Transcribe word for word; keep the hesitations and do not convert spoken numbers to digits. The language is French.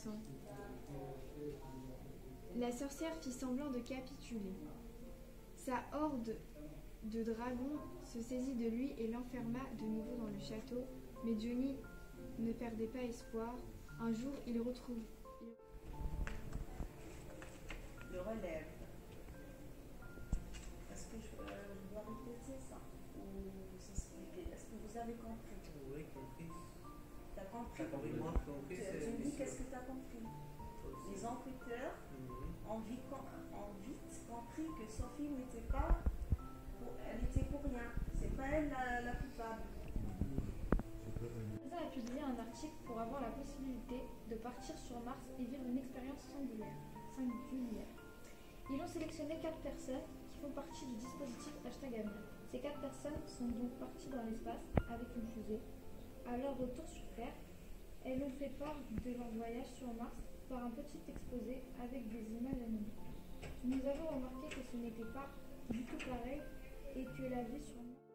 passant. La sorcière fit semblant de capituler. Sa horde de dragons se saisit de lui et l'enferma de nouveau dans le château, mais Johnny ne perdait pas espoir. Un jour, il retrouve... Le relève. Est-ce que je, euh, je dois répéter ça ou s'expliquer? Est-ce que vous avez compris? Oui, compris. T'as compris? T'as compris, moi, compris, Tu c'est... me dis qu'est-ce que t'as compris? Les enquêteurs Mhm. ont, vite, ont vite compris que Sophie n'était pas... Pour, elle était pour rien. C'est pas elle la, la coupable. Lisa a publié un article pour avoir la possibilité de partir sur Mars et vivre une expérience singulière. singulière. Ils ont sélectionné quatre personnes qui font partie du dispositif Hashtag Avenir. Ces quatre personnes sont donc parties dans l'espace avec une fusée. À leur retour sur Terre, elles ont fait part de leur voyage sur Mars par un petit exposé avec des images animées. Nous avons remarqué que ce n'était pas du tout pareil et que la vie sur Mars...